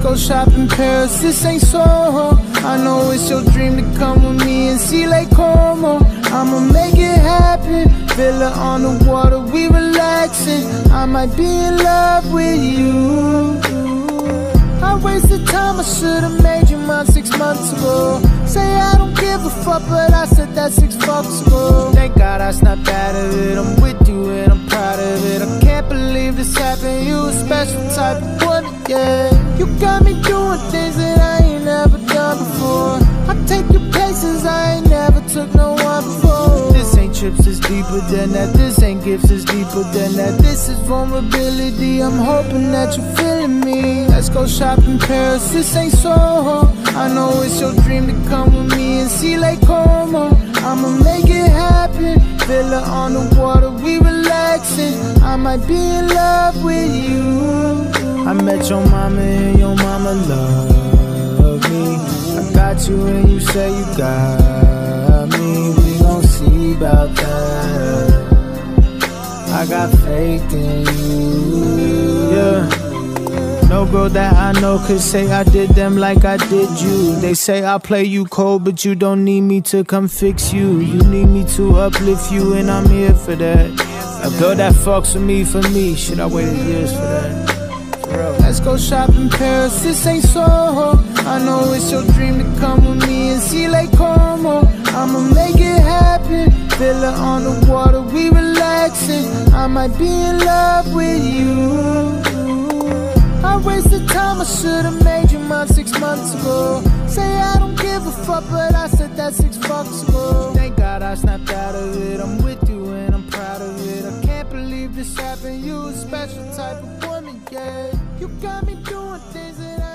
go shop in Paris, this ain't Soho. I know it's your dream to come with me and see Lake Como. I'ma make it happen, villa on the water, we relaxing. I might be in love with you. I wasted time, I should've made you mine 6 months ago. Say I don't give a fuck, but I said that 6 fucks ago. Thank God I snapped out of it, I'm with you and I'm proud of it. I can't believe this happened, you a special type of woman, yeah. You got me doing things that I ain't never done before. I take you places I ain't never took no one before. This ain't trips, it's deeper than that. This ain't gifts, it's deeper than that. This is vulnerability, I'm hoping that you're feeling me. Let's go shop in Paris, this ain't Soho. I know it's your dream to come with me and see Lake Como. I'ma make it happen, villa on the water, we relaxing. I might be in love with you. I met your mama and your mama love me. I got you and you say you got me. We gon' see about that. I got faith in you, yeah. No girl that I know could say I did them like I did you. They say I play you cold, but you don't need me to come fix you. You need me to uplift you, and I'm here for that. A girl that fucks with me for me, shit, I waited years for that. For real. Let's go shop in Paris, this ain't Soho. I know it's your dream to come with me and see Lake Como. I'ma make it happen, villa on the water, we relaxing. I might be in love with you. I wasted time, I should've made you mine 6 months ago. Say I don't give a fuck, but I said that 6 fucks ago. Thank God I snapped out of it, I'm with you and I'm proud of it. I can't believe this happened, you a special type of woman, yeah. You got me doing things that I